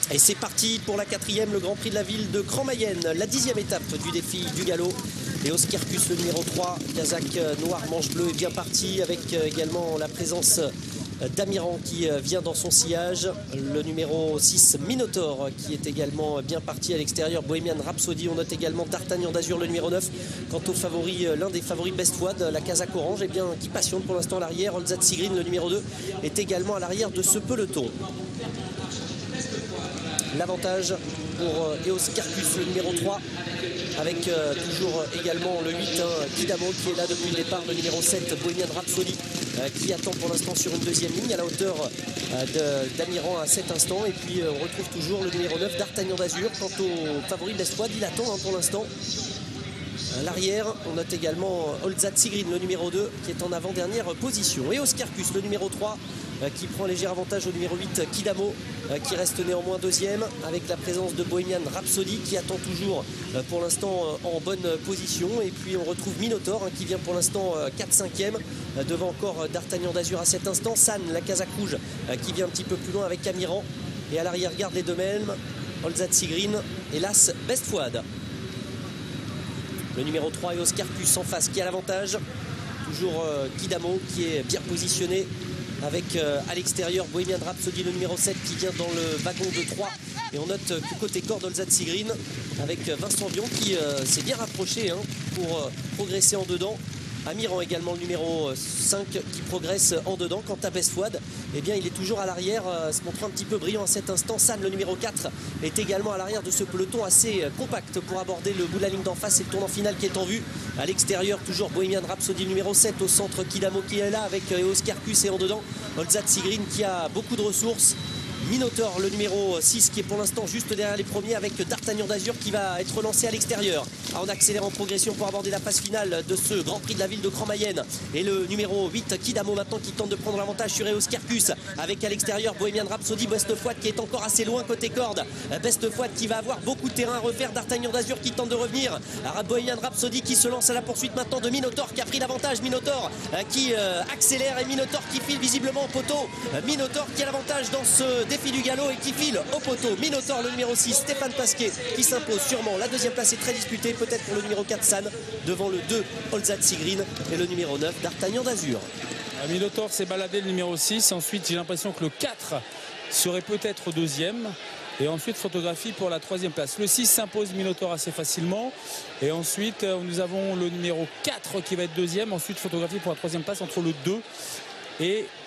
Et c'est parti pour la 4e, le Grand Prix de la ville de Grand-Mayenne, la 10e étape du défi du galop. Et Oscarcus, le numéro 3, Kazakh noir, manche bleue, est bien parti avec également la présence d'Amiran qui vient dans son sillage. Le numéro 6, Minotaur, qui est également bien parti à l'extérieur. Bohemian Rhapsody, on note également D'Artagnan d'Azur, le numéro 9. Quant au favori, l'un des favoris Best Wad, la Kazakh orange, eh bien, qui passionne pour l'instant à l'arrière. Olzat Sigrin, le numéro 2, est également à l'arrière de ce peloton. L'avantage pour Eos Carcus, le numéro 3, avec toujours également le 8, Kidamo, qui est là depuis le départ, le numéro 7, Bohemian Rhapsody, qui attend pour l'instant sur une deuxième ligne à la hauteur d'Amiran à cet instant. Et puis on retrouve toujours le numéro 9, D'Artagnan d'Azur. Quant au favori de l'Espoir, il attend pour l'instant. L'arrière, on note également Olzat Sigrin, le numéro 2, qui est en avant-dernière position. Et Oscarcus, le numéro 3, qui prend léger avantage au numéro 8, Kidamo, qui reste néanmoins deuxième, avec la présence de Bohemian Rhapsody, qui attend toujours pour l'instant en bonne position. Et puis on retrouve Minotaur, qui vient pour l'instant 4-5e, devant encore D'Artagnan d'Azur à cet instant. San, la Kazakh rouge, qui vient un petit peu plus loin avec Amiran. Et à l'arrière-garde, les deux mêmes, Olzat Sigrin et l'As Best Wad. Le numéro 3 et Oscarcus en face qui a l'avantage. Toujours Kidamo qui est bien positionné avec à l'extérieur Bohemian Rhapsody, le numéro 7, qui vient dans le wagon de 3. Et on note que côté corde, Olzat Sigrin avec Vincent Vion qui s'est bien rapproché pour progresser en dedans. Amiran également, le numéro 5, qui progresse en dedans. Quant à Best Wad, eh bien, il est toujours à l'arrière, se montrant un petit peu brillant à cet instant. San, le numéro 4, est également à l'arrière de ce peloton assez compact pour aborder le bout de la ligne d'en face. C'est le tournant final qui est en vue. À l'extérieur, toujours Bohemian Rhapsody, numéro 7. Au centre, Kidamo qui est là avec Oscarcus, et en dedans, Olzat Sigrin qui a beaucoup de ressources. Minotaur, le numéro 6, qui est pour l'instant juste derrière les premiers, avec D'Artagnan d'Azur qui va être lancé à l'extérieur. On accélère en progression pour aborder la phase finale de ce Grand Prix de la ville de Grand-Mayenne. Et le numéro 8, Kidamo, maintenant, qui tente de prendre l'avantage sur Eos Carcus, avec à l'extérieur Bohemian Rhapsody, Best Wad qui est encore assez loin côté corde. Best Wad qui va avoir beaucoup de terrain à refaire. D'Artagnan d'Azur qui tente de revenir. Bohemian Rhapsody qui se lance à la poursuite maintenant de Minotaur, qui a pris l'avantage. Minotaur qui accélère, et Minotaur qui file visiblement au poteau. Minotaur qui a l'avantage dans ce défi du galop et qui file au poteau. Minotaur, le numéro 6, Stéphane Pasquet, qui s'impose sûrement. La deuxième place est très disputée, peut-être pour le numéro 4, San, devant le 2, Olzat Sigrin, et le numéro 9, D'Artagnan d'Azur. Minotaur s'est baladé, le numéro 6. Ensuite, j'ai l'impression que le 4 serait peut-être deuxième. Et ensuite, photographie pour la troisième place. Le 6 s'impose Minotaur assez facilement. Et ensuite, nous avons le numéro 4 qui va être deuxième. Ensuite, photographie pour la troisième place entre le 2 et